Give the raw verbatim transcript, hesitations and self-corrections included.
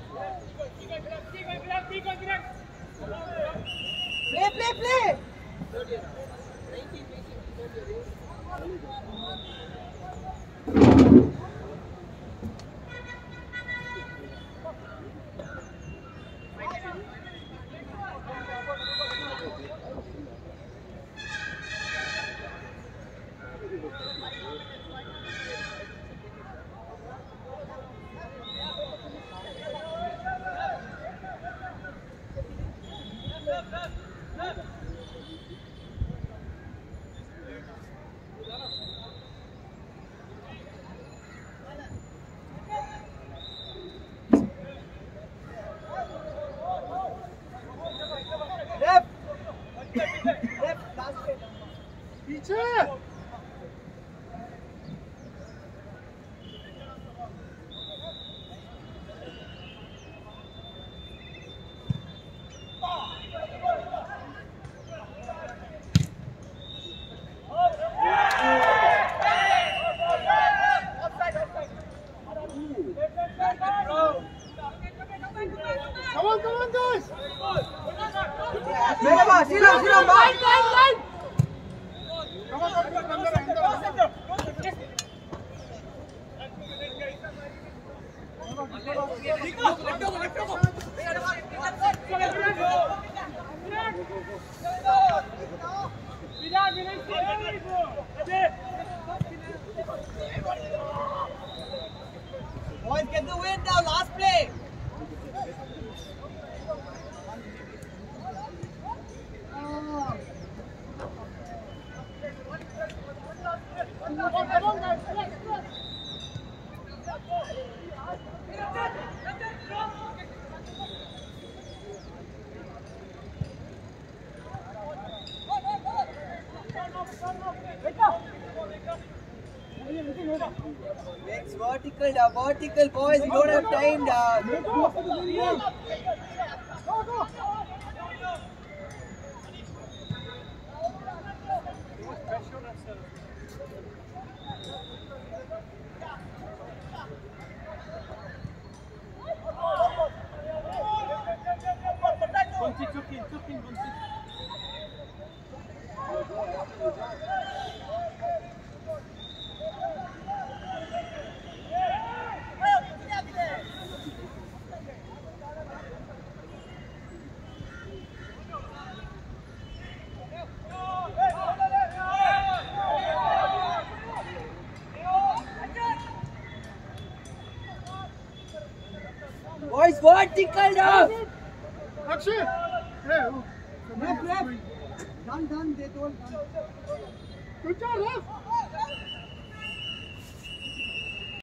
Play, play, play. Boys, get the win now, last play. Next vertical, da, vertical, boys. We don't have time, da. Boys, vertical now. Akshay. Hey. Left, left. Done, done. They told done. Good job, left.